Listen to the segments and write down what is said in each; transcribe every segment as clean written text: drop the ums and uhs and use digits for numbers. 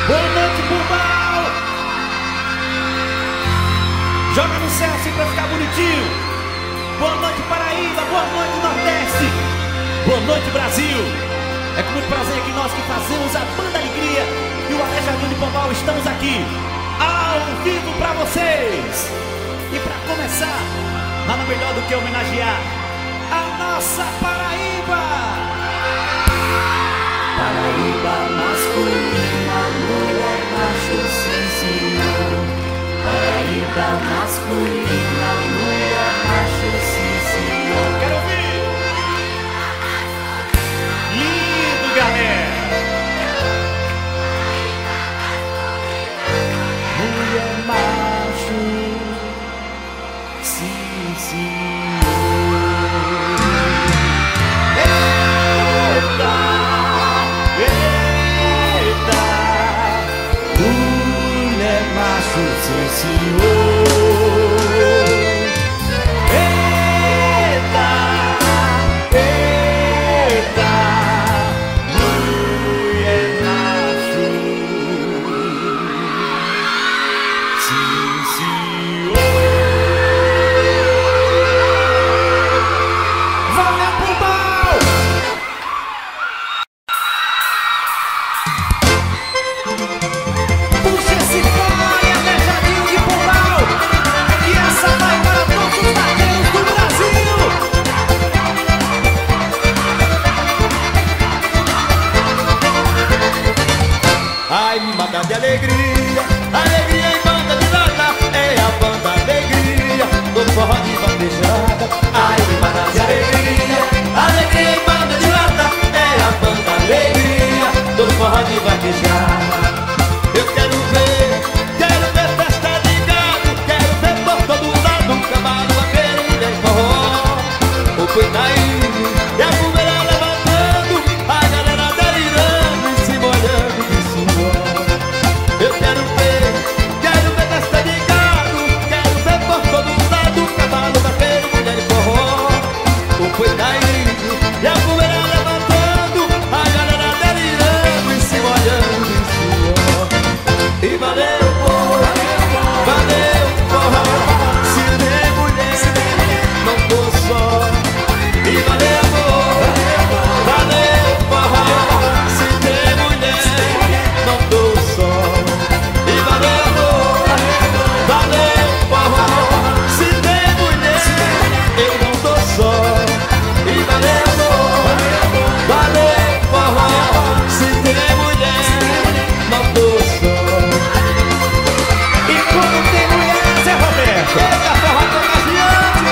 Boa noite, Pombal. Joga no céu assim pra ficar bonitinho. Boa noite, Paraíba. Boa noite, Nordeste. Boa noite, Brasil. É com muito prazer que nós que fazemos a Banda Alegria e o Aleijadinho de Pombal estamos aqui ao vivo pra vocês. E pra começar, nada melhor do que homenagear a nossa Paraíba. Paraíba masculina, mulher macho, sim senhor. Paraíba masculina, mulher macho, sim senhor. Quero ouvir. Lindo, galera. Mulher macho, sim senhor. Sim, senhor. Eita, eita, mulher macho. Sim, senhor. Valeu, Pombal! Puxa esse fone, Aleijadinho de Pombal, que essa vai para todos os bateiros do Brasil. Ai, me mata de alegria, alegria em banda de lata, é a banda alegria, do forró de bandejada. Ai, me mata de alegria, alegria em banda de lata, é a banda alegria, do forró de bandejada. Eu quero ver festa de gado, quero ver por todo lado, cavalo vaqueiro, mulher e forró, o boi caindo e a poeira levantando, a galera delirando e se molhando de suor. Eu quero ver festa de gado, quero ver por todo lado, cavalo vaqueiro, mulher e forró, o boi caindo e a poeira levantando, a galera delirando e se molhando de suor. E valeu, porra, valeu, porra, se tem mulher, não tô só. E valeu, porra, valeu, porra, se tem mulher, não tô só. E valeu, porra, se tem mulher, eu não tô só. E valeu, porra, se tem mulher, não tô só. E quando tem mulher, Zé Roberto, pega a forró contagiante.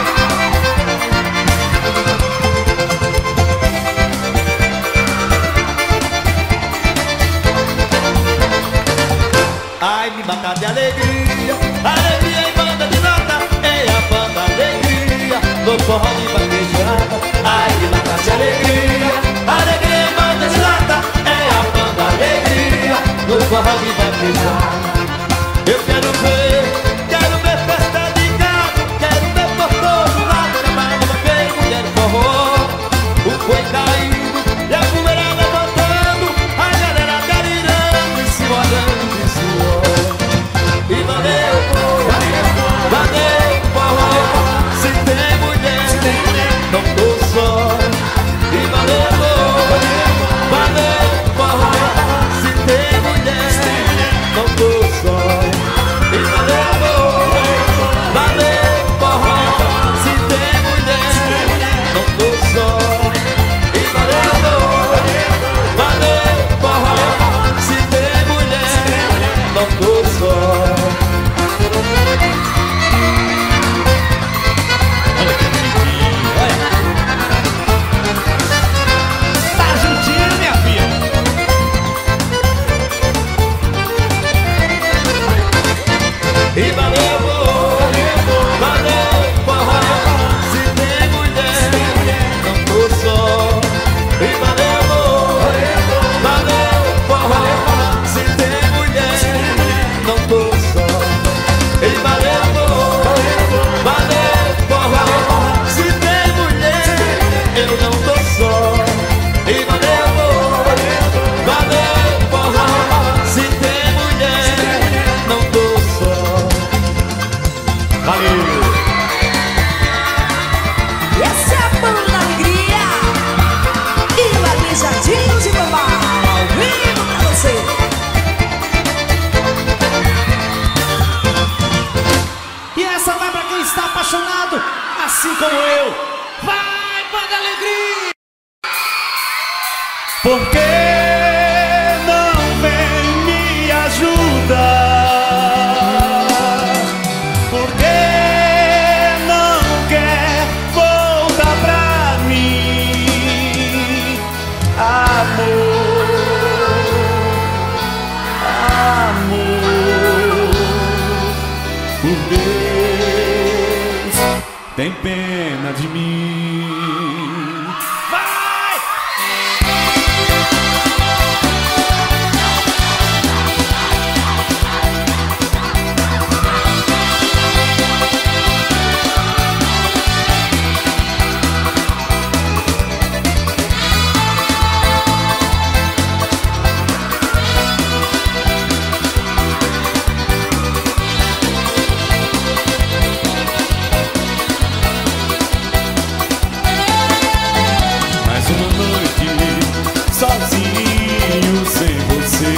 Ai, me mata de alegria, alegria em banda de lata, é a banda alegria, no forró de bandejada. Ai, me mata de alegria, alegria em banda de lata, é a banda alegria, no forró de bandejada. Eu quero ver festa de gado, quero ver por todo lado, cavalo vaqueiro, mulher e forró, o boi caindo e a poeira levantando, a galera delirando e se molhando de suor. E valeu, porra, se tem mulher, não tô só. E valeu, porra, se tem mulher, não tô só. Por que não vem me ajudar? Por que não quer voltar pra mim? Amor, amor, por Deus, tem pena de mim. Vai! Sozinho sem você,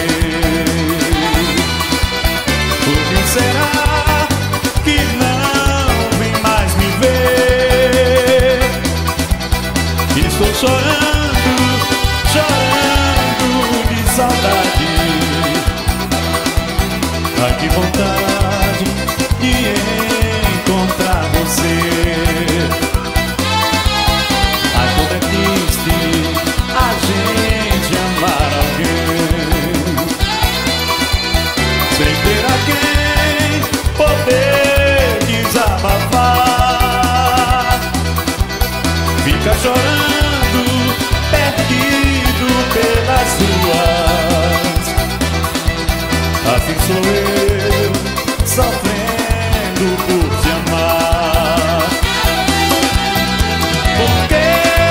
por que será que não vem mais me ver? Estou chorando, chorando de saudade. Ai, que vontade de encontrar você. Ai, como é triste a gente amar alguém sem ter a quem poder desabafar. Fica chorando, perdido pelas ruas. Assim sou eu, sofrendo por te amar. Por que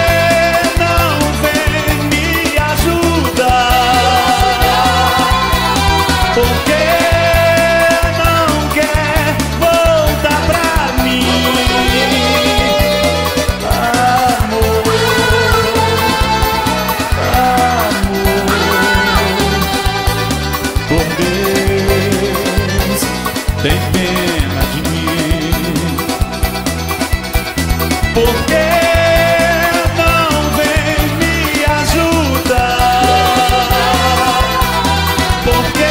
por que não quer voltar pra mim? Amor, amor, por Deus, tem pena de mim. Por que não vem me ajudar? Por que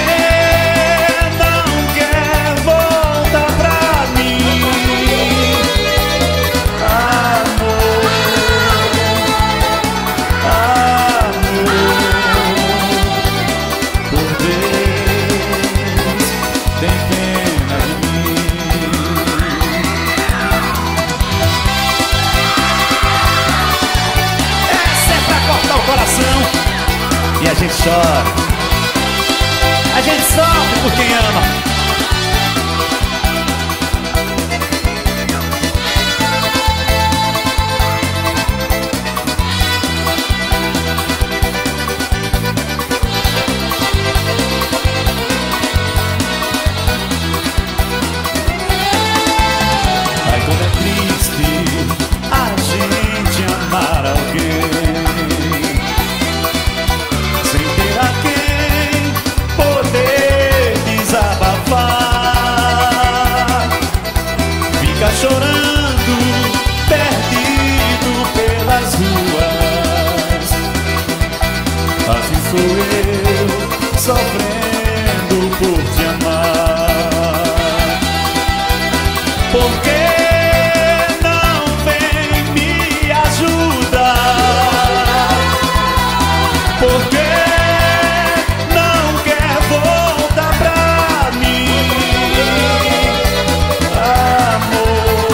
e a gente chora, a gente sofre por quem ama. Ai, como é triste a gente amar alguém sem ter a quem poder desabafar. Fica chorando, perdido pelas ruas. Assim sou eu, sofrendo por te amar. Por que não vem me ajudar? Por que não quer voltar pra mim? Amor,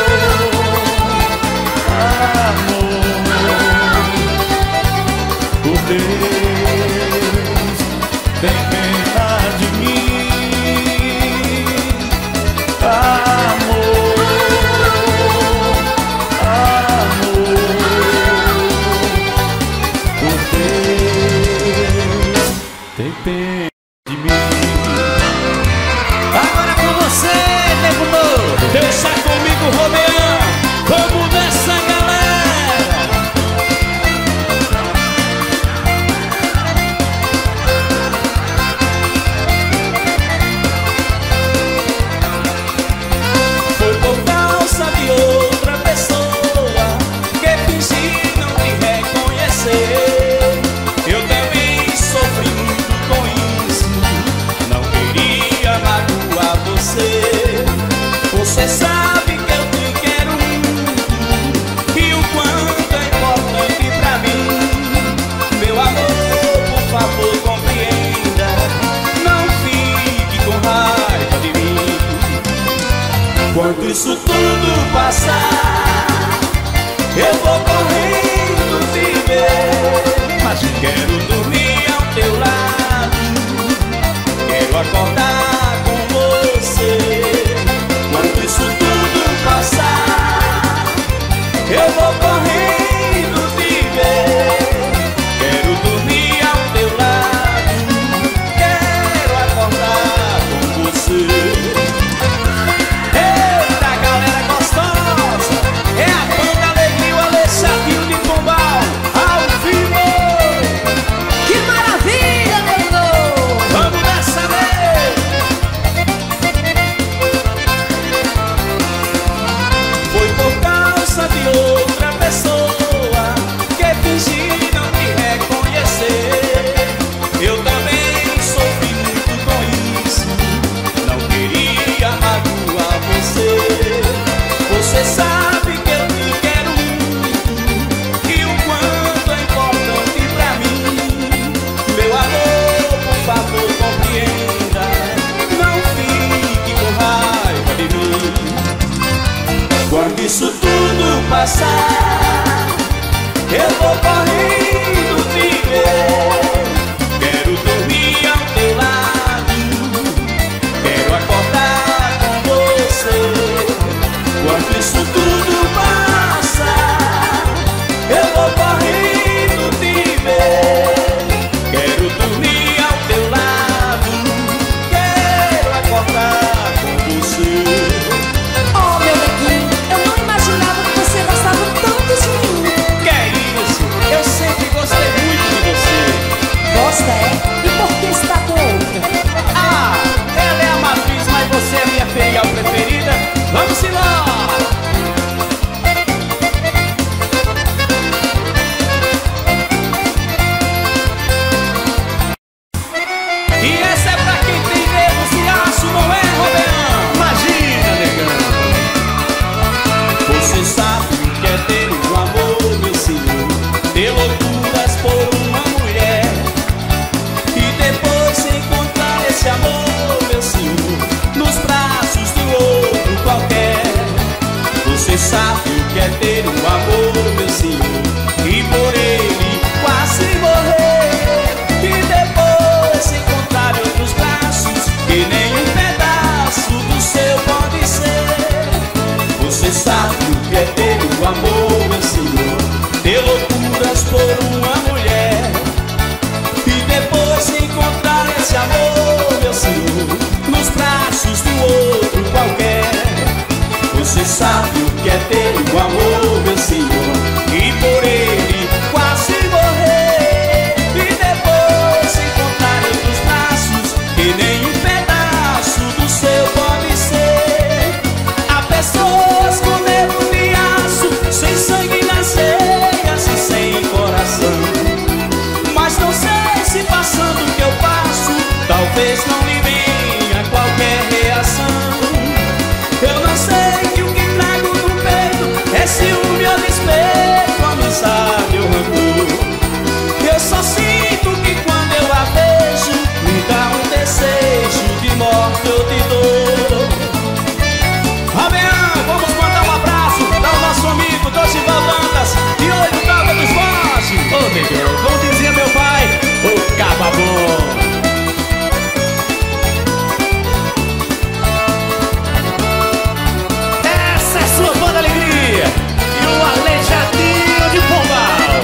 amor, por Deus, tem pena de mim. Amor, amor, por Deus, tem pena de mim. Agora com você, nego novo. Deixa comigo, Romeão. Vamos nessa, galera. Foi por causa de outra pessoa que fingi não te reconhecer. Eu isso tudo passar, eu vou correndo viver. Mas eu quero dormir ao teu lado, quero acordar com você. Quando isso tudo passar, eu vou correndo viver. Quero dormir ao teu lado, quero acordar com você. Quando isso tudo passar, eu vou correndo viver. Quero dormir ao teu lado, quero acordar com você. Quando isso tudo passar, eu vou correndo viver. Quero dormir ao teu lado, quero acordar com você. E por que está com outra? Ah, ela é a matriz, mas você é minha filial preferida. Vamos embora! E essa é pra quem tem nervos de aço, não é, Roberão? Imagina, negão. Você sabe o que é ter um amor, meu senhor, ter loucuras por uma mulher. Esse amor, meu senhor, nos braços do outro qualquer. Você sabe o que é ter um amor, meu senhor, e por ele quase morrer. E depois se encontrar em outros braços, que nem um pedaço do seu pode ser. Você sabe o que é ter um amor, meu senhor, ter loucuras por uma mulher. E depois se encontrar esse amor, meu senhor, nos braços do outro qualquer. Você sabe o que é ter um amor, meu senhor, e por ele quase morrer. E depois se encontrar em outros braços, que nem um pedaço do seu pode ser. Há pessoas com nervo de aço, sem sangue nas veias e sem coração. Mas não sei se passando o que eu passo, talvez não lhe venha qualquer reação. Eu não sei que o que trago no peito é ciúme ou despeito, amizade ou rancor. Eu só sinto que quando eu a vejo, me dá um desejo de morte ou de dor. Rabeão, vamos mandar um abraço ao nosso amigo Dosival Landas e Oito Calda dos Vozes. Ô, negão, como dizia meu pai, o caba bom. Essa é sua banda alegria e o Aleijadinho de Pombal.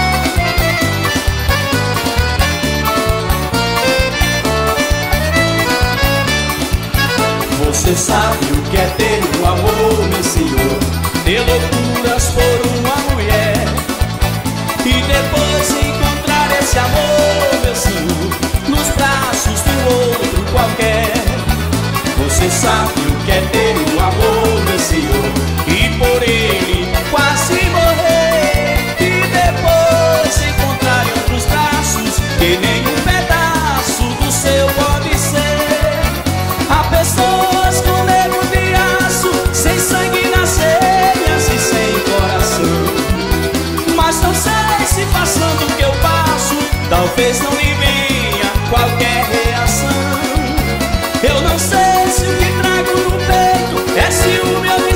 Você sabe o que é ter um amor, meu senhor, ter loucuras por uma mulher. E depois encontrar esse amor, meu senhor, nos braços do outro qualquer. Você sabe o que é ter um amor, meu senhor, e por ele quase morrer. E depois encontrar em outros braços, que nem um pedaço do seu pode ser. Há pessoas com nervo de aço, sem sangue nas veias e sem coração. Mas não sei se passando o que eu passo, talvez não lhe venha qualquer reação. Eu não sei se o que trago no peito é ciúme ou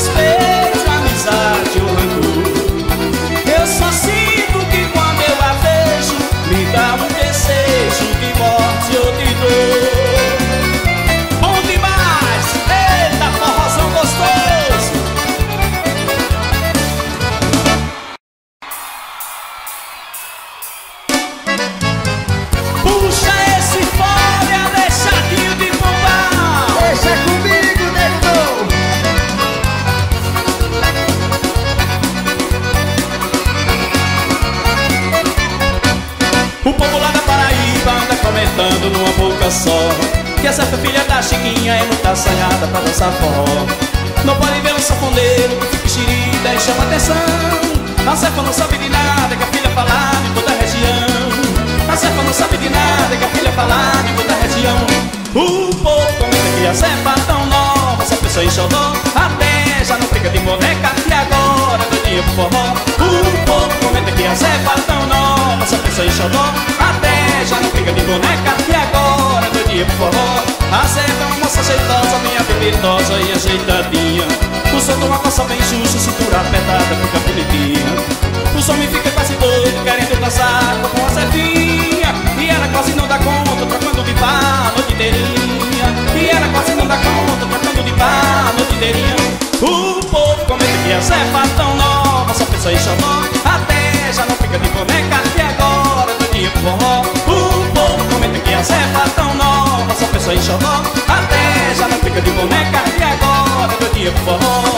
comentando numa boca só que essa foi filha da Chiquinha é muito assanhada pra dançar forró. Não pode ver um sanfoneiro que fica xerida e chama atenção. A cefa não sabe de nada que a filha fala de toda a região. A cefa não sabe de nada que a filha fala de toda a região. O povo comenta que a cefa tão nova, essa pessoa enxodó, até já não fica de boneca e agora é doidinha pro forró. O povo comenta que a cefa tão nova, essa pessoa enxodó, até já não fica de boneca e agora é doidinha pro forró. A cefa é uma moça jeitosa, minha bebitosa e ajeitadinha. O som de uma calça bem xuxa, cintura apertada, fica bonitinha. O som me fica quase doido, querendo dançar com a cefinha. E ela quase não dá conta, trocando de par a noite inteirinha. E ela quase não dá conta, trocando de par a noite inteirinha. O povo comenta que a cefa tão nova, só pessoa em xodó, até já não fica de boneca e agora é doidinha pro forró. O povo comenta que a cefa tão nova, só pessoa em xodó, até já não fica de boneca e agora é doidinha pro forró.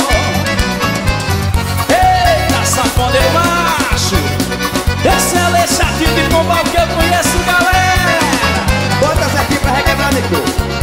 Eita, sanfoneiro macho, esse é Alexandre de Pombal que eu conheço, galera. Bota essa aqui pra requebrar, Nico.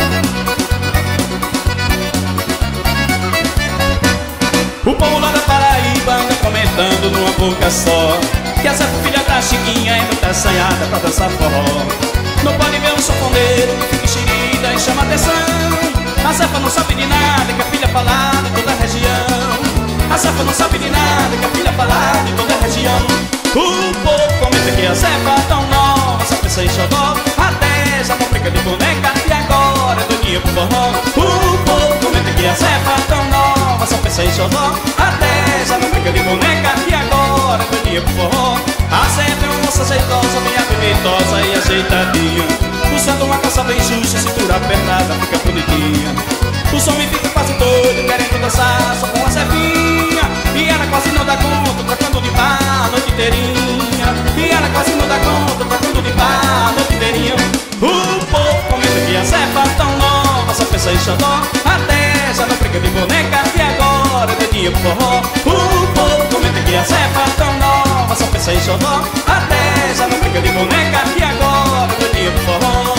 O povo lá da Paraíba anda comentando numa boca só que essa filha da Chiquinha é muito assanhada pra dançar forró. Não pode ver um sanfoneiro que fica xerida e chama atenção. A cefa não sabe de nada que a filha fala de toda a região. A cefa não sabe de nada que a filha fala de toda a região. O povo comenta que a cefa tão nova, essa pessoa em xodó, até já não brinca de boneca e agora é doidinha pro forró. O povo comenta que a cefa tão nova, essa pessoa em xodó, até já não brinca de boneca e agora é doidinha pro forró. A cefa é uma moça jeitosa, minha bebitosa e ajeitadinha. O som de uma calça bem xuxa, cintura apertada, fica bonitinha. O som me fica quase doido, querendo dançar só com a cefinha. E ela quase não dá conta, trocando de par a noite inteirinha. E ela quase não dá conta, trocando de par a noite inteirinha. O povo comenta que a cefa tão nova, só pensa em xodó, até já não brinca de boneca e agora é doidinha pro forró. O povo comenta que a cefa tão nova, só pensa em xodó, até já não brinca de boneca e agora é doidinha pro forró.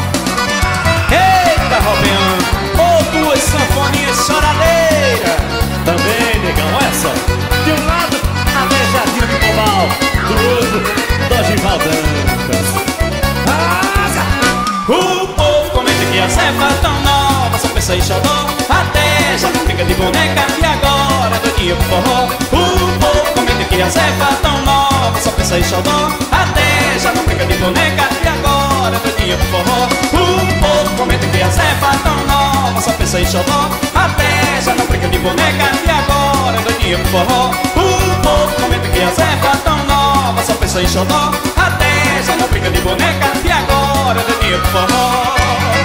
Eita, Robinho, duas sanfoninhas choradeiras. Também, negão, essa. De um lado, Alexandre de Pombal. Do outro, Dorival Dantas. O povo comenta que a cefa tão nova, só pensa em xodó, até já não brinca de boneca e agora é doidinha pro forró. O povo comenta que a cefa tão nova, só pensa em xodó, até já não brinca de boneca e agora é doidinha pro forró. O povo comenta que a cefa tão nova, só pensa em xodó, até já não brinca de boneca e agora é doidinha pro forró. O povo comenta que a cefa tão nova, só pensa em xodó, até já não brinca de boneca e agora é doidinha pro forró.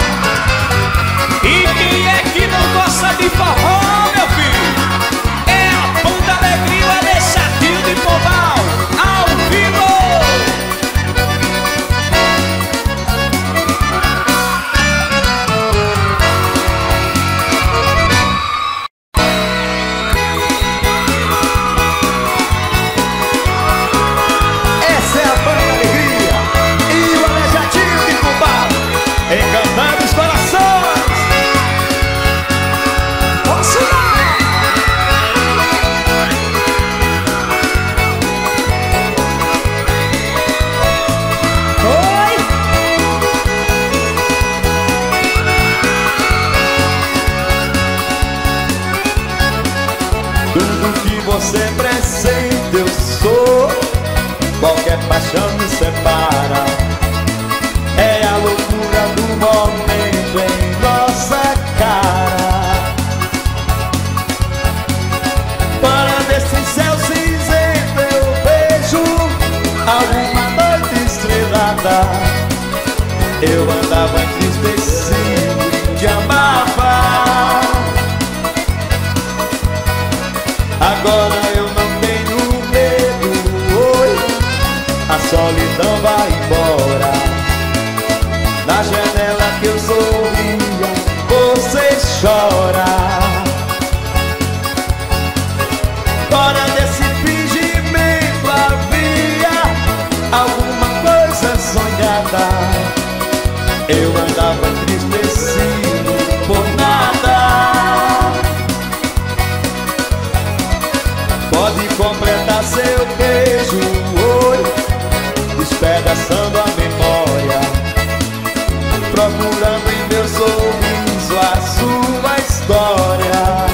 E quem é que não gosta de forró, meu filho? É a Banda Alegria, o Alexandre de Pombal, ao vivo! Essa é a Banda Alegria e o Alexandre de Pombal, encantando os corações. Tudo que você presente eu sou, qualquer paixão me separa. É a loucura do momento em nossa cara. Para desse céu cinzento eu vejo alguma noite estrelada. Eu andava entristecido, te amava. Agora eu não tenho medo, oi, a solidão vai embora. Na janela que eu sorria, você chora. Fora desse fingimento havia alguma coisa sonhada. Eu andava entristecido por nada. Pode completar seu beijo, oi, despedaçando a memória, procurando em meu sorriso a sua história.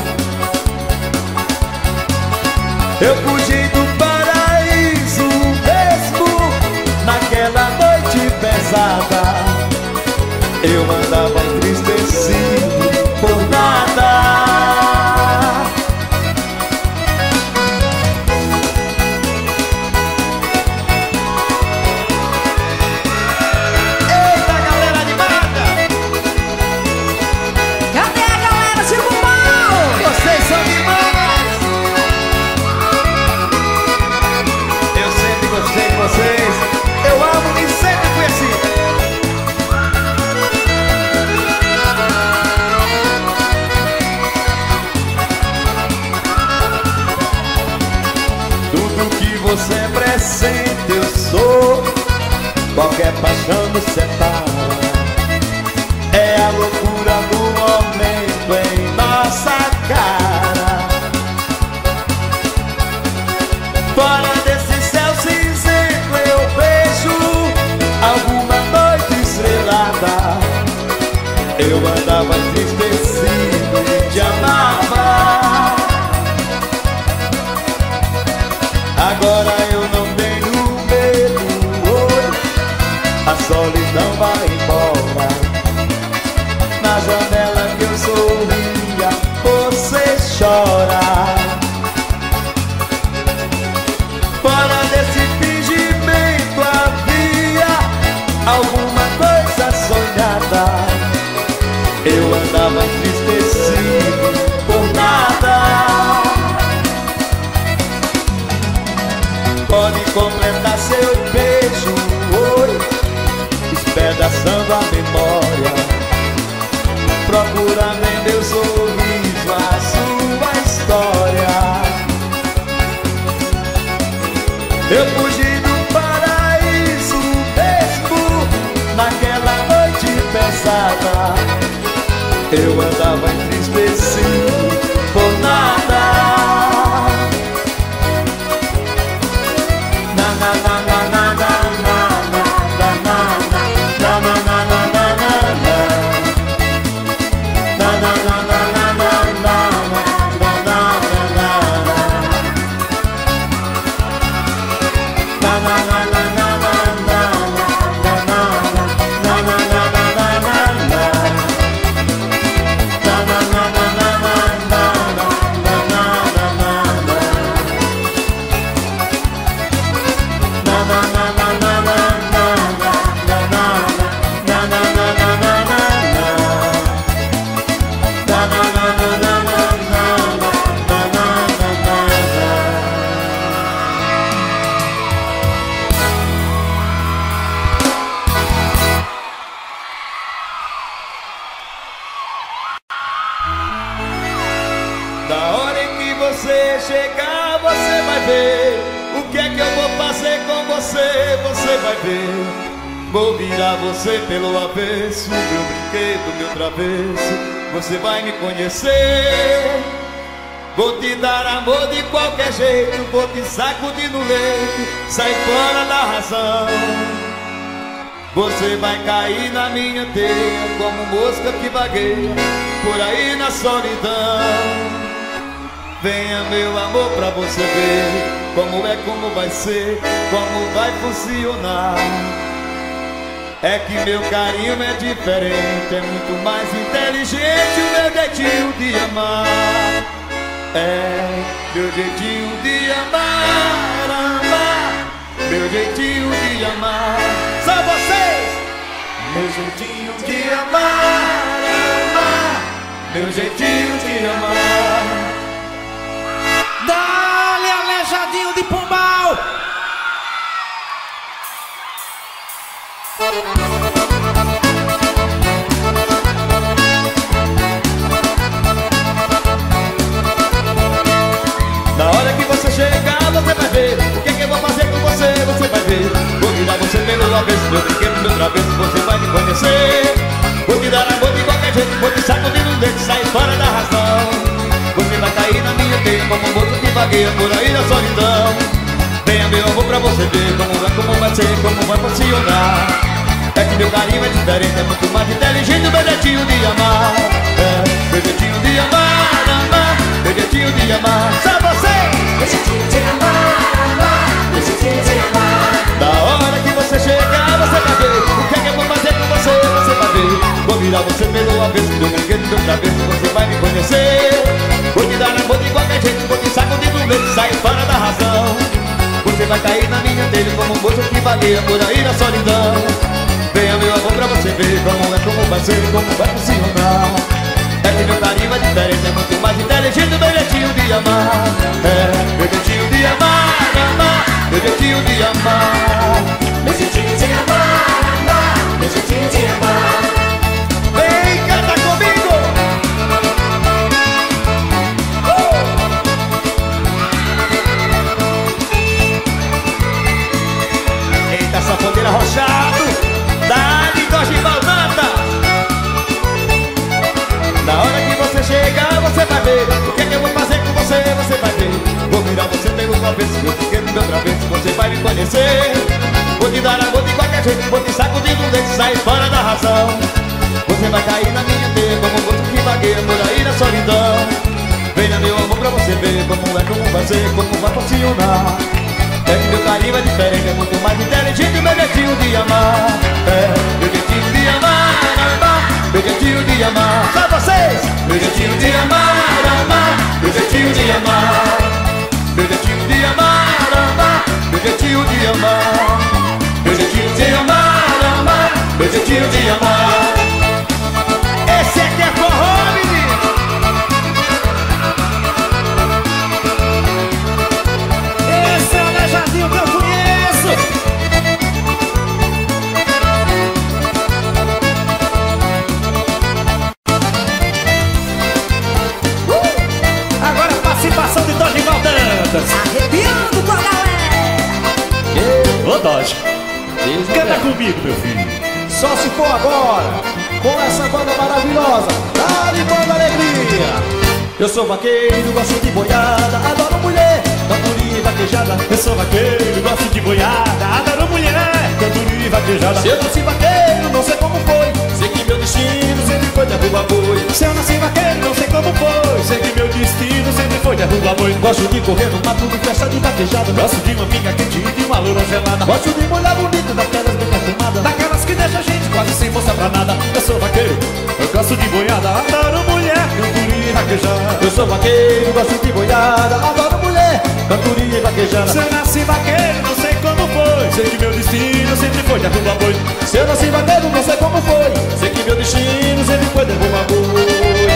Eu fugi do paraíso mesmo naquela noite pesada. Eu andava entristecido por nada. Eita, galera animada! Cadê a galera de Pombal? Vocês são demais! Eu sempre gostei de vocês. Eu amo e sempre fui assim. Tudo que você pressente eu sou. Qualquer paixão nos separa. É a loucura do momento em nossa cara. Fora desse céu cinzento eu vejo alguma noite estrelada. Eu andava entristecido e te amava. Agora eu não tenho medo, oh, a solidão vai embora. Na janela que eu sorria, você chora. Fora desse fingimento havia alguma coisa sonhada. Eu andava entristecido por nada. Pode completar seu beijo, oi, despedaçando a memória, procurando em meu sorriso a sua história. Eu fugi do paraíso mesmo naquela noite pesada. Eu andava entristecido por nada. Da hora em que você chegar, você vai ver o que é que eu vou fazer com você, você vai ver. Vou virar você pelo avesso, meu brinquedo, meu travesso, você vai me conhecer. Vou te dar amor de qualquer jeito, vou te sacudir no leito, sai fora da razão. Você vai cair na minha teia, como mosca que vagueia por aí na solidão. Venha meu amor pra você ver como é, como vai ser, como vai funcionar. É que meu carinho é diferente, é muito mais inteligente o meu jeitinho de amar. É meu jeitinho de amar, amar, meu jeitinho de amar. Só vocês! Meu jeitinho de amar, amar, meu jeitinho de amar. Dá-lhe Aleijadinho de Pombal! Na hora que você chegar, você vai ver o que é que eu vou fazer com você, você vai ver. Vou virar você pelo avesso, meu brinquedo, meu travesso, você vai me conhecer. Vou te dar amor de qualquer jeito, vou te sacudir no dedo, sair fora da razão. Você vai cair na minha teia como um moço que vagueia por aí na solidão. Venha meu amor pra você ver como vai ser, como vai funcionar. É que meu carinho é diferente, é muito mais inteligente o meu jeitinho de amar. É, meu jeitinho de amar, amar, meu jeitinho de amar. Só você! Meu jeitinho de amar, amar, meu jeitinho de amar. Da hora que você chegar, você vai ver o que é que eu vou fazer com você, você vai ver. Vou virar você pelo avesso, do brinquedo do travesso, você vai me conhecer. Vou te dar amor de qualquer jeito, vou te sacudir do medo, sair fora da razão. Você vai cair na minha telha como um moço que vagueia por aí na solidão. Venha meu amor pra você ver como vai ser, como vai funcionar. É que meu carinho é diferente, é muito mais inteligente o meu jeitinho de amar. É, meu jeitinho de amar, amar, meu jeitinho de amar. Meu jeitinho de amar, amar, meu jeitinho de amar. Vem, canta comigo! Eita, saponeira arrochado! Dá-lhe Dorival Dantas. Na hora que você chegar, você vai ver o que é que eu vou fazer com você, você vai ver. Vou virar você pelo avesso, eu fiquei no meu travesso, você vai me conhecer. Vou te dar amor de qualquer jeito, vou te sacudir no dedo, sair fora da razão. Você vai cair na minha teia como um moço que vagueia por aí na solidão. Venha meu amor pra você ver como vai ser, como vai funcionar. É que meu carinho é diferente, é muito mais inteligente o meu jeitinho de amar. É, meu jeitinho de amar, amar, meu jeitinho de amar. Só vocês! Meu jeitinho de amar, amar, meu jeitinho de amar. Meu jeitinho de amar, amar, meu jeitinho de amar. Meu jeitinho de amar, amar, meu jeitinho de amar. Esse aqui é forró, menino! Esse é o Alejadinho que eu conheço. Agora a participação de Dorival Dantas. Arrepiando com a galera. Ô Dodge, canta comigo, meu filho. Só se for agora, com essa banda maravilhosa, Dá-lhe Banda Alegria. Eu sou vaqueiro, gosto de boiada, adoro mulher, cantoria e vaquejada. Eu sou vaqueiro, gosto de boiada, adoro mulher, cantoria e vaquejada. Se eu nasci vaqueiro, não sei como foi, sei que meu destino sempre foi derrubar boi. Se eu nasci vaqueiro, não sei como foi, sei que meu destino sempre foi derrubar boi. Gosto de correr no mato, de festa de vaquejada. Gosto de uma pinga quente e de uma loura gelada. Gosto de mulher bonita, daquelas bem perfumadas, Daquelas que deixa a gente quase sem força pra nada. Eu sou vaqueiro, eu gosto de boiada, adoro mulher, cantoria e vaquejada. Eu sou vaqueiro, gosto de boiada, adoro mulher, cantoria e vaquejada. Se eu nasci vaqueiro, não sei como foi, sei que meu destino sempre foi derrubar boi. Se eu nasci vaqueiro, não sei como foi, sei que meu destino sempre foi derrubar boi.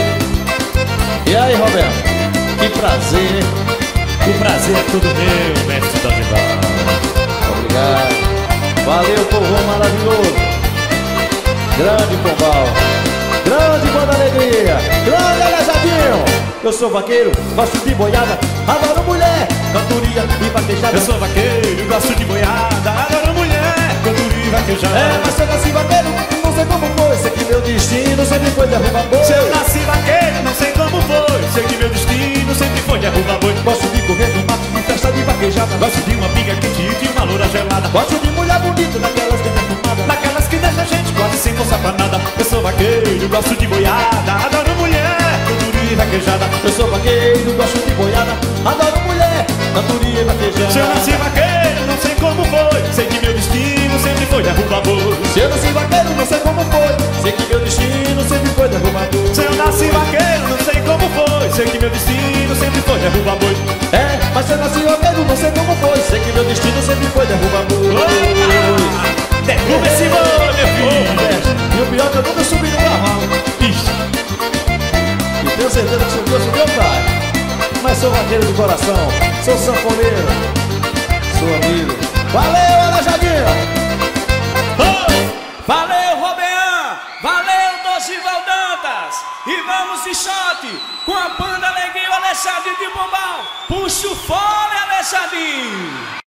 E aí, Roberto, que prazer. O prazer é tudo meu, mestre Dorival. Obrigado. Valeu, povo maravilhoso. Grande Pombal, grande Banda Alegria, grande Alejadinho. Eu sou vaqueiro, gosto de boiada, adoro mulher, cantoria e vaquejada. Eu sou vaqueiro, gosto de boiada, adoro mulher, cantoria e vaquejada. É, mas se eu nasci vaqueiro, não sei como foi, sei que meu destino sempre foi derrubar boi. Se eu nasci vaqueiro, não sei como foi, sei que meu destino sempre foi derrubar boi. Gosto de correr no mato, de festa de vaquejada. Gosto de uma pinga quente e de uma loura gelada. Gosto de mulher bonita, daquelas bem perfumadas, Daquelas que deixa a gente quase sem força pra nada. Eu sou vaqueiro, gosto de boiada, adoro mulher, cantoria e vaquejada. Eu sou vaqueiro, gosto de boiada, adoro mulher, cantoria e vaquejada. Se eu nasci vaqueiro, não sei como foi, sei que meu destino sempre foi derrubar boi. Se eu nasci vaqueiro, não sei como foi, sei que meu destino sempre foi derrubar boi. Se eu nasci vaqueiro, não sei como foi, sei que meu destino sempre foi derrubar boi. É, mas se eu nasci vaqueiro, não sei como foi, sei que meu destino sempre foi derrubar boi. Derruba esse boi, meu filho. E o pior é que eu nunca subi no cavalo. Ixi. E tenho certeza que subiu, pai. Mas sou vaqueiro de coração, sou sanfoneiro, sou amigo. Valeu, Alejadinho! Valeu, Robean! Valeu, Dorival Dantas! E vamos de shot com a Banda Alegria, Alejadinho de Pombal. Puxa o fole, Alejadinho!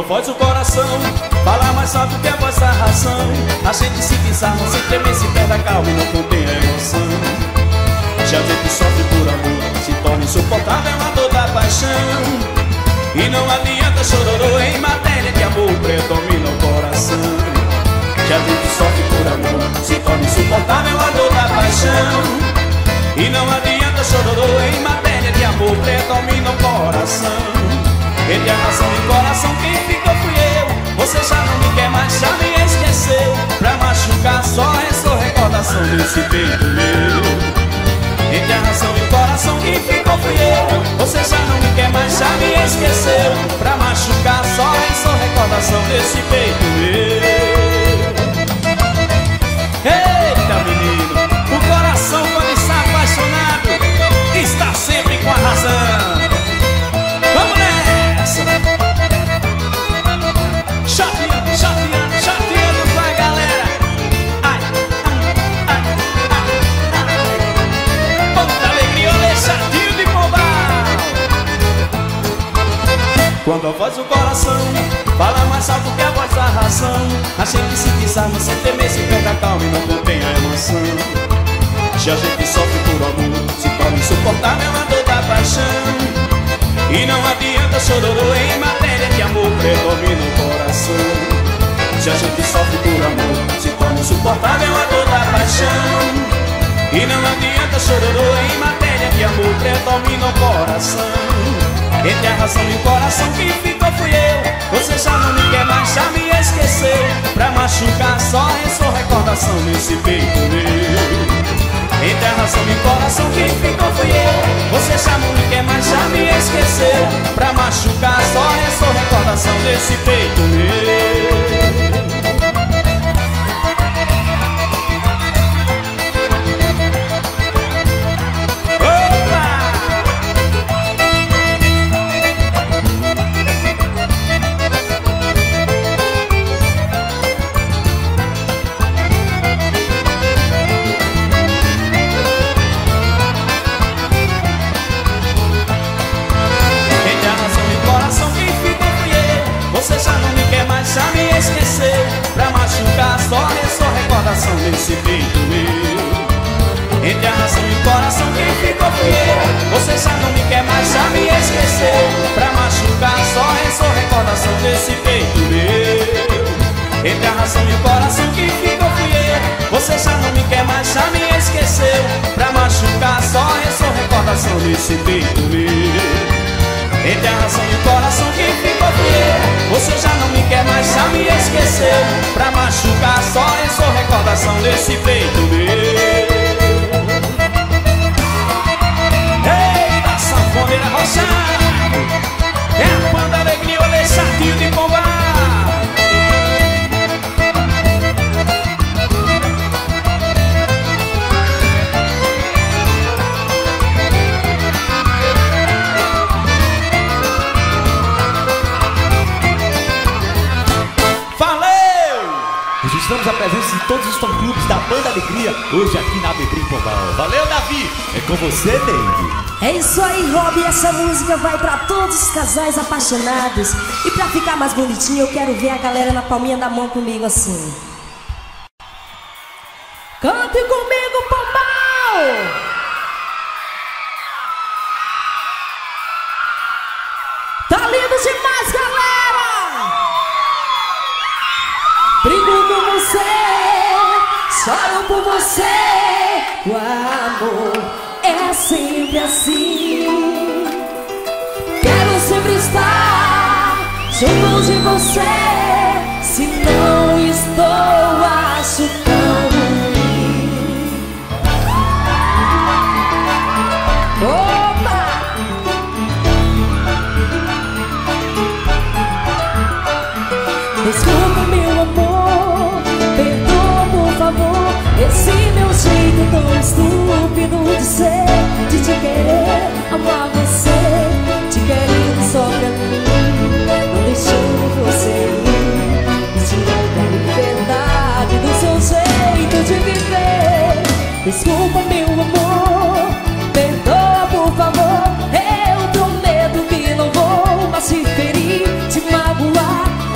voz o coração fala mais alto que a voz da razão. A gente se desarma sem tremer, se perde a calma e não contém a emoção. Se a gente sofre por amor, se torna insuportável a dor da paixão. E não adianta chororô, em matéria de amor predomina o coração. Se a gente sofre por amor, se torna insuportável a dor da paixão. E não adianta chororô, em matéria de amor predomina o coração. Entre a razão e o coração quem ficou fui eu. Você já não me quer mais, já me esqueceu. Pra machucar só essa recordação desse peito meu. Entre a razão e o coração quem ficou fui eu. Você já não me quer mais, já me esqueceu. Pra machucar só essa recordação desse peito meu. Eita menino, o coração quando está apaixonado está sempre com a razão. Vamos nessa! Chateando, chateando, chateando com a galera. Ai, ai, ai, ai. Ponta alegria, olê, chatinho de Pombal. Quando a voz do coração fala mais alto que a voz da razão, a gente se desarma sem temer, se perde a calma e não contém a emoção. Se a gente sofre por amor, se torna insuportável a dor da paixão. E não adianta chororô, em matéria de amor predomina o coração. Se a gente sofre por amor, se torna insuportável a dor da paixão. E não adianta chororô, em matéria de amor predomina o coração. Entre a razão e o coração quem ficou fui eu. Você já não me quer mais, já me esqueceu. Pra machucar só essa recordação nesse peito meu. Entre a razão e o coração quem ficou fui eu. Você já não me quer mais, já me esqueceu. Pra machucar só essa recordação desse peito meu. Já me esqueceu, pra machucar só essa recordação desse peito meu. Entre a razão e o coração quem ficou fui eu. Você já não me quer mais, já me esqueceu. Pra machucar só essa recordação desse peito meu. Entre a razão e o coração quem ficou fui eu. Você já não me quer mais, já me esqueceu. Pra machucar só essa recordação desse peito meu. Entre a razão e o coração quem ficou fui eu. Você já não me quer mais, já me esqueceu. Pra machucar só essa recordação desse peito meu. Eita, sanfoneira rochada, é a banda alegria, olê, chatinho de Pombal. Registramos a presença de todos os fã-clubes da Banda Alegria hoje aqui na Alegria em Pombal. Valeu, Davi! É com você, Neide. É isso aí, Rob. Essa música vai pra todos os casais apaixonados. E pra ficar mais bonitinho, eu quero ver a galera na palminha da mão comigo assim. Cante comigo, Pombal! Tá lindo demais, galera! Brigo com você, choro por você. O amor é sempre assim. Quero sempre estar junto de você. Se não estou, acho tão ruim. Opa! Desculpa, meu amor, perdoa, por favor, esse meu jeito tão estúpido de ser, de te querer, amar você, te querendo só pra mim, não deixando você ir, me tirando a liberdade do seu jeito de viver. Desculpa, meu amor, perdoa, por favor, eu prometo que não vou mais te ferir, te magoar.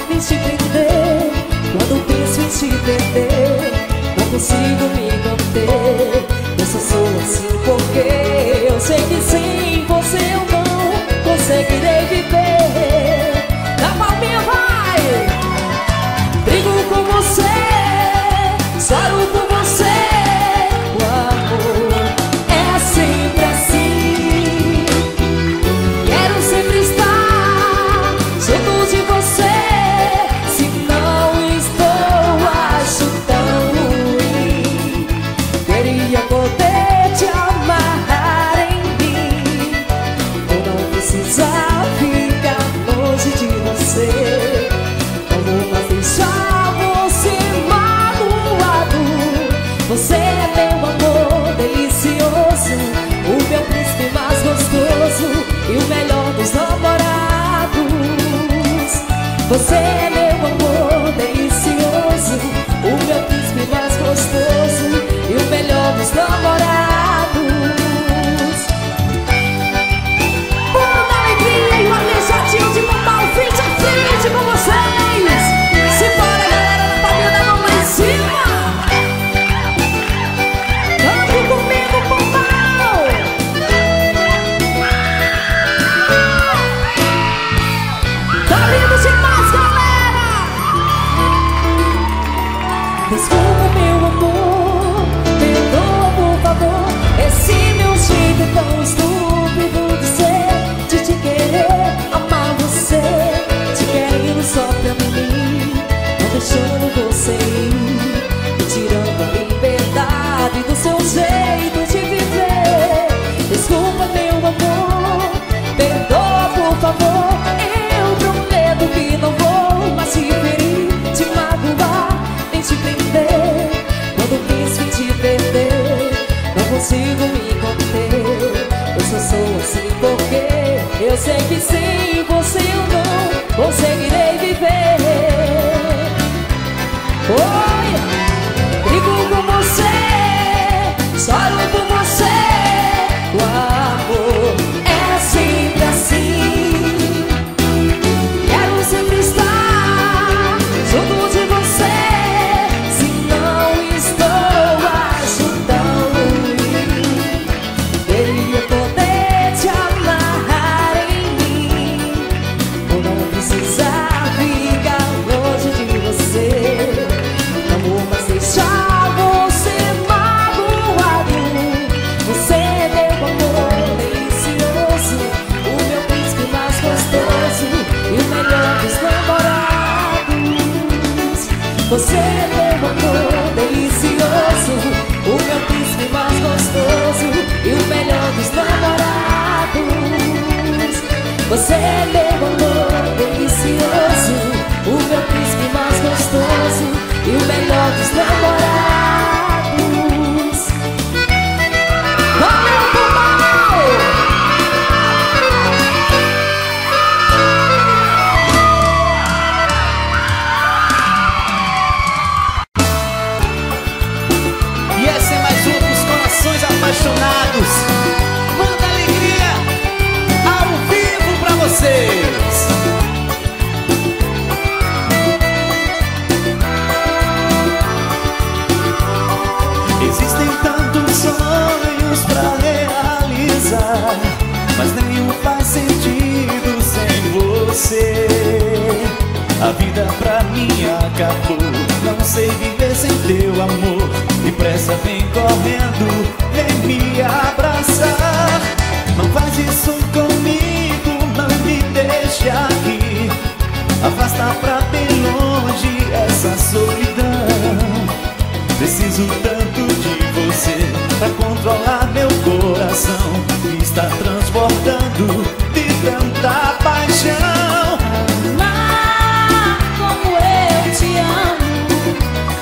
Você é meu amor delicioso, o meu príncipe mais gostoso e o melhor dos namorados. Banda Alegria e o Alejandinho de Pombal, frente a frente com vocês. Se bora, galera da família da mão lá em cima. Cante comigo, Pombal. Tá lindo demais, galera. Desculpa, meu amor, perdoa, por favor, esse meu jeito tão estúpido de ser, de te querer, amar você, te querendo só pra mim, não deixando você ir, me tirando a liberdade do seu jeito de viver. Desculpa, meu amor, perdoa, por favor, eu prometo que não vou mais te ferir, te magoar, nem te prender. Quando penso em te perder, não consigo me conter. Eu só sou assim porque eu sei que sem você eu não conseguirei viver. Oi, brigo com você, choro por você. O amor é sempre assim. Quero sempre estar junto de você. Se não estou ajudando, queria poder te amarrar em mim, ou não precisar ficar longe de você. Não vou mais deixar você magoado. Você é meu amor delicioso, o meu príncipe mais gostoso e o melhor dos namorados. Você é meu amor delicioso, o meu príncipe mais gostoso e o melhor dos namorados. Você é meu amor delicioso, o meu príncipe mais gostoso e o melhor dos namorados. Valeu, Pombal! E esse é mais um dos corações apaixonados. Banda Alegria ao vivo pra vocês. Existem tantos sonhos pra realizar, mas nenhum faz sentido sem você. A vida pra mim acabou, não sei viver sem teu amor. Depressa vem correndo, vem me abraçar. Não faz isso comigo, não me deixe aqui. Afasta pra bem longe essa solidão. Preciso tanto de você pra controlar meu coração, que está transbordando de tanta paixão. Amar como eu te amo,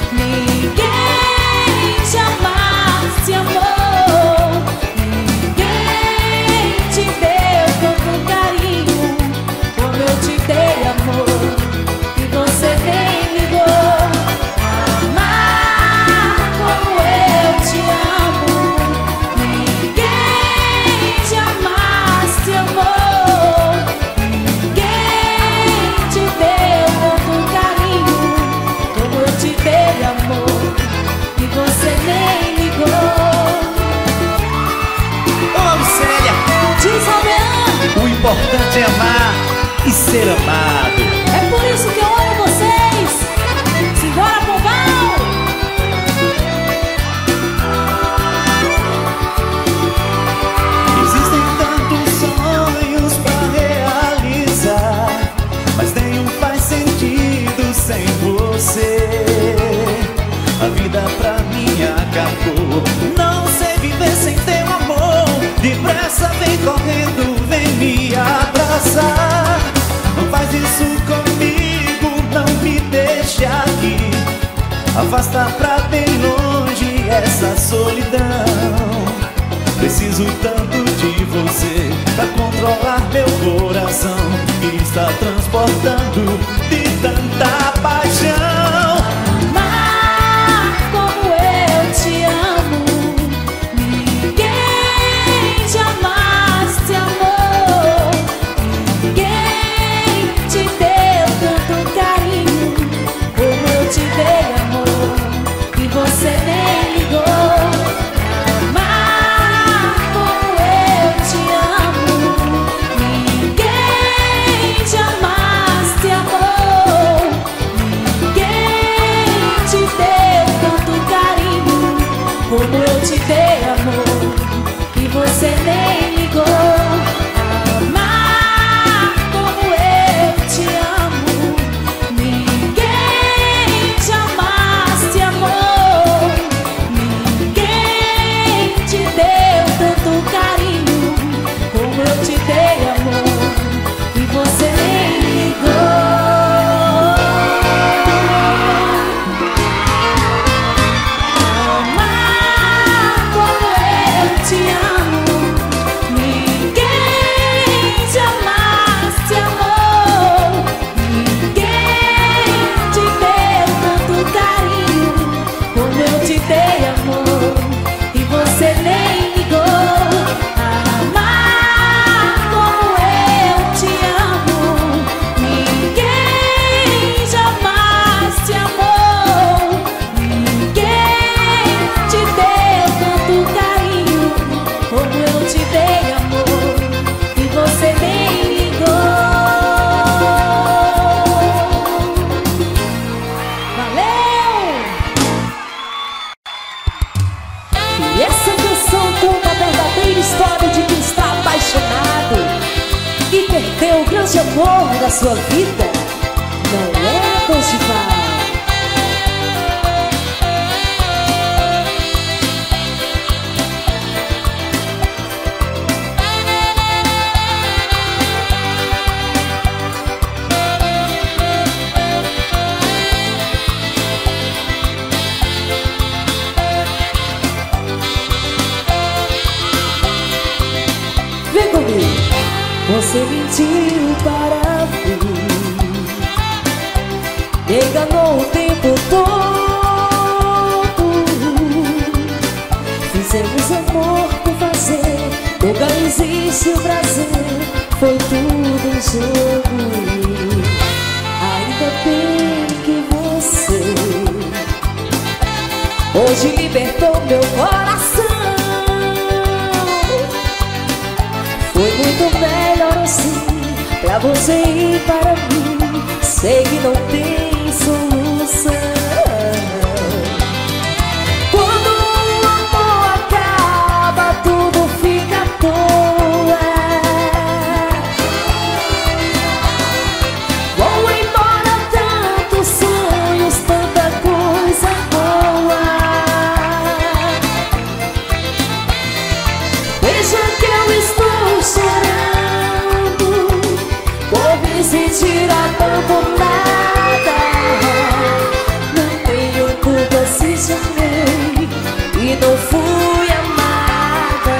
ninguém jamais te amou. Ninguém te deu tanto carinho como eu te dei, amor, e você nem ligou. Amar como eu te amo, ninguém jamais te amou. Ninguém te deu tanto carinho como eu te dei, amor, e você nem ligou. Ô Célia, Diz, Aldean, o importante é amar e ser amado. é por isso que eu amo vocês. Simbora, Pombal! Existem tantos sonhos pra realizar, mas nenhum faz sentido sem você. A vida pra mim acabou, não sei viver sem teu amor. Depressa vem correndo, vem me abraçar. Não faz isso comigo, não me deixe aqui. Afasta pra bem longe essa solidão. Preciso tanto de você pra controlar meu coração, que está transportando de tanta paixão. Amar como eu te amo, ninguém jamais te amou. Ninguém te deu tanto carinho como eu te dei, amor, e você nem ligou. Amar como eu te amo, ninguém jamais te amou. Ninguém te deu tanto carinho como eu te dei, amor, e você nem ligou. Amar como eu te amo, ninguém jamais te amou. Ninguém te deu tanto carinho como eu te dei, amor, e você nem ligou. Amar como eu te amo, ninguém jamais te amou. Ninguém te deu tanto carinho como eu te dei, amor, e você nem ligou. Amar como eu te amo, ninguém jamais te amou. Ninguém te deu tanto carinho como eu te dei, amor, e você nem ligou. Valeu! E essa canção conta a verdadeira história de quem está apaixonado e perdeu o grande amor da sua vida. Não é, Dorival? Vem comigo. Você mentiu para mim, me enganou o tempo todo. Fizemos amor por fazer, nunca existe o prazer, foi tudo um jogo. Ainda bem que você hoje libertou meu coração. Foi muito melhor assim, pra você e para mim. Sei que não tem solução. Quando o amor acaba, tudo fica à toa. Vou embora, tantos sonhos, tanta coisa boa. Veja que eu estou chorando por me sentir abandonada. Não tenho culpa se te amei e não fui amada.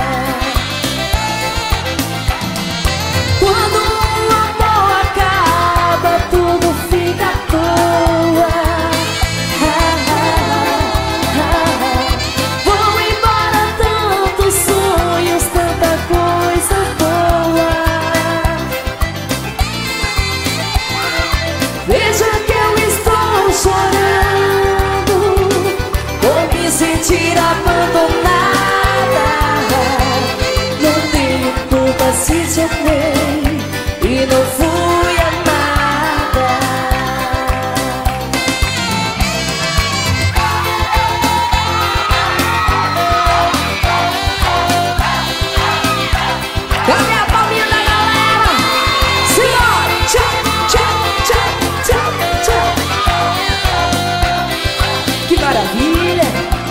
Quando o amor acaba, tudo fica à toa. Vou embora, tantos sonhos, tanta coisa boa. Veja que eu estou chorando por me sentir abandonada. Não tenho culpa se te amei e não fui amada. Cadê a palminha da galera? Senhora! Tchau, tchau, tchau, tchau, tchau. Que maravilha!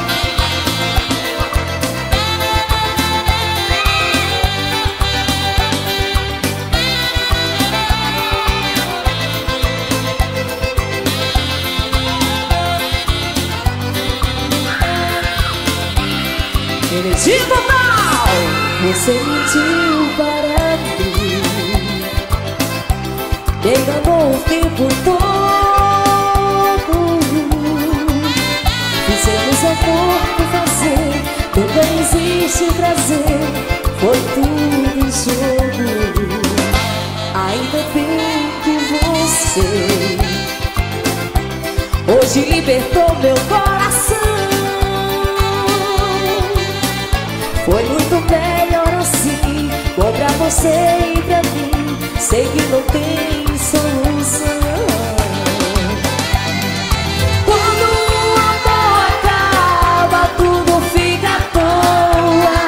Energia total! Você mentiu para mim, me enganou o tempo todo. Fizemos amor por fazer, também existe prazer, foi tudo em jogo. Ainda bem que você hoje libertou meu coração. Foi muito melhor assim, bom pra você e pra mim. Sei que não tem solução. Quando o amor acaba, tudo fica à toa.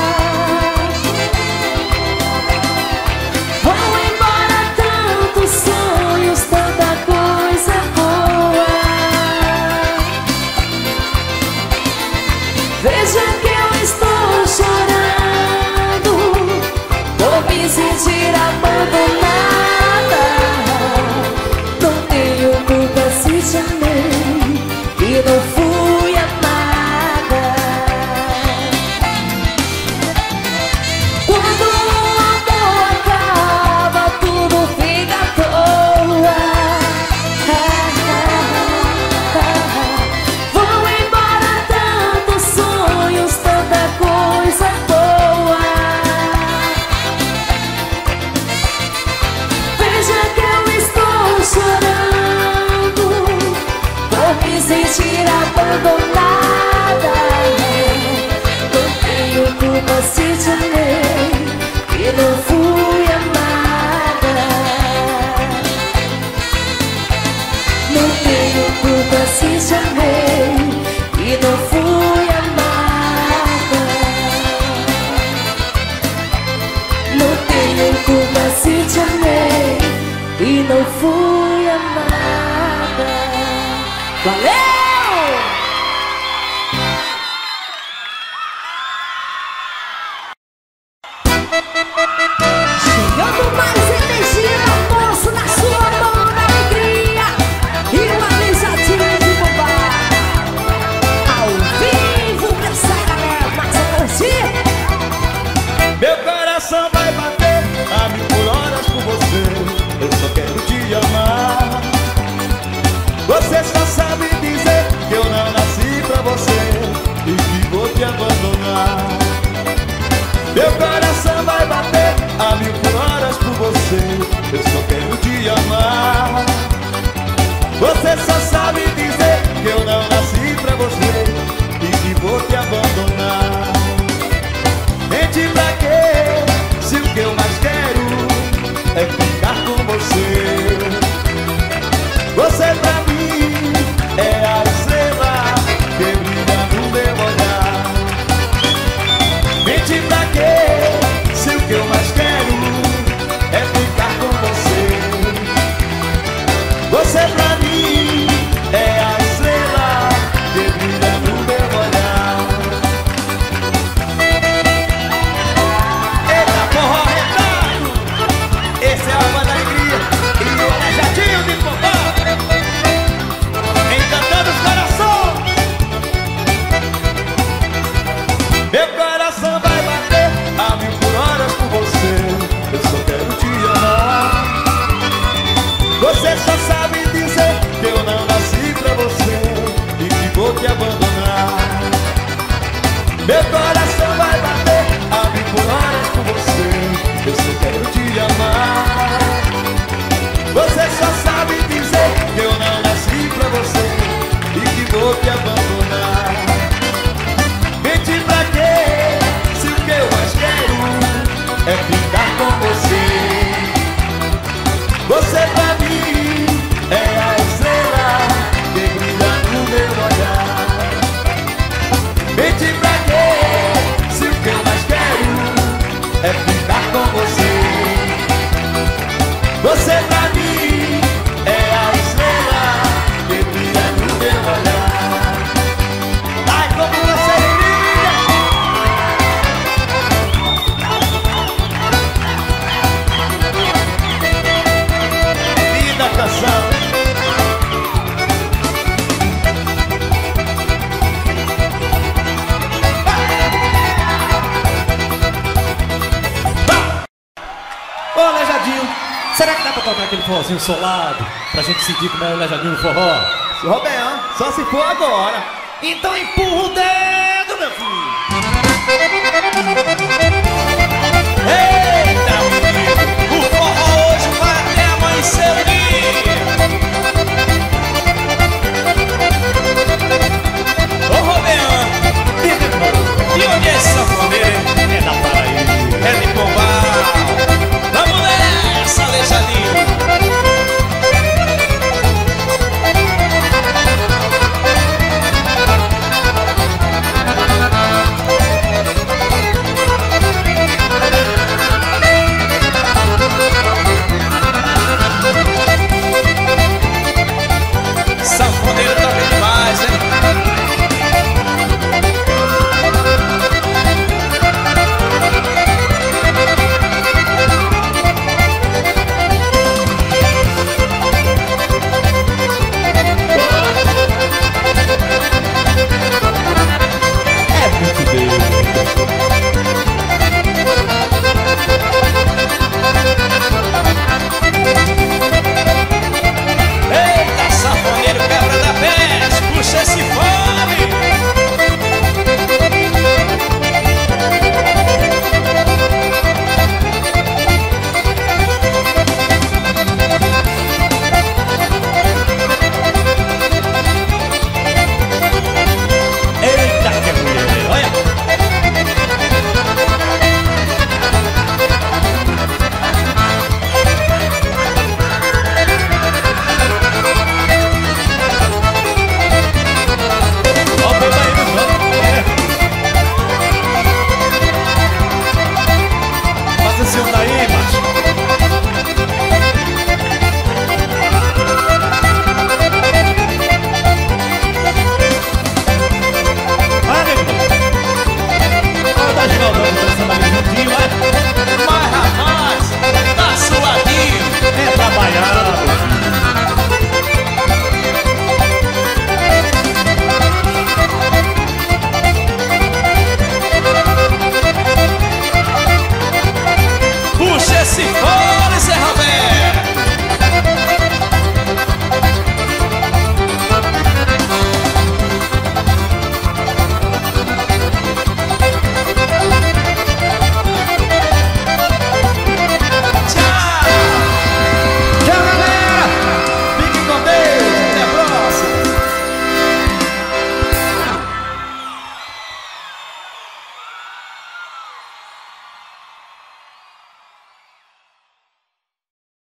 Vão embora tantos sonhos, tanta coisa boa. Veja que eu estou chorando por me sentir abandonada. Não tenho culpa se te amei e não fui amada. Quando o amor acaba, tudo fica à toa. Vão embora tantos sonhos, tanta coisa boa. Veja que eu estou chorando por me sentir abandonada. Não tenho culpa se te amei e não fui amada. Não tenho culpa se te amei e não fui amada. Não tenho culpa se te amei e não fui amada. Valeu! Chegando mais energia no almoço da sua mão da alegria e uma risadinha de bobagem. Ao vivo pra essa galera mais a curtir. Meu coração vai bater a 1000 por horas por você. Eu só quero te amar. Você só sabe dizer Será que dá pra tocar aquele forrozinho solado? Pra gente sentir como é o Lejadinho no forró? Roberão, só se for agora. Então empurra o dedo, meu filho! Eita, menino, o forró hoje vai até amanhecer o dia. Ô, Roberão, de onde é esse sanfoneiro? É da Paraíba. É de Pombal. Vamos nessa, Alejandrinho. Sanfoneiro também demais, hein? Eita, sanfoneiro quebra da peste, puxa esse fome. Eita, que mulher! Olha! Ó, o povo aí no campo. Faça esse daí,